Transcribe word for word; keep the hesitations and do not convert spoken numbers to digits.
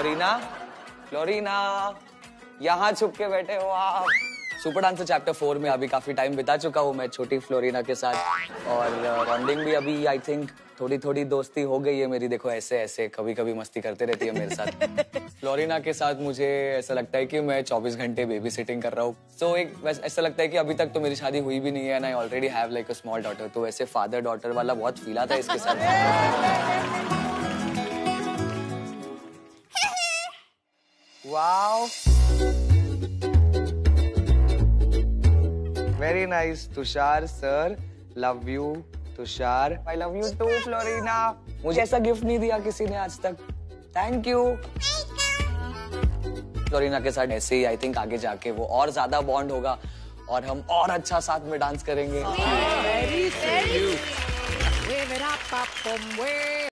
Florina, Florina, यहाँ छुप के बैठे हो आप। सुपर डांसर चैप्टर फोर में अभी काफी टाइम बिता चुका हूँ मैं छोटी फ्लोरिना के साथ, और बॉन्डिंग भी अभी आई थिंक थोड़ी थोड़ी दोस्ती हो गई है मेरी। देखो ऐसे ऐसे कभी कभी मस्ती करते रहती है मेरे साथ। फ्लोरिना के साथ मुझे ऐसा लगता है कि मैं चौबीस घंटे बेबी सिटिंग कर रहा हूँ। सो so, एक ऐसा लगता है कि अभी तक तो मेरी शादी हुई भी नहीं है, and I already have like a small daughter. तो वैसे फादर डॉटर वाला बहुत फील आता है इसके साथ। Wow, very nice Tushar sir, love you Tushar, I love you too Florina. मुझे ऐसा गिफ्ट नहीं दिया किसी ने आज तक, थैंक यू। फ्लोरिना के साथ ऐसे ही आई थिंक आगे जाके वो और ज्यादा बॉन्ड होगा और हम और अच्छा साथ में डांस करेंगे।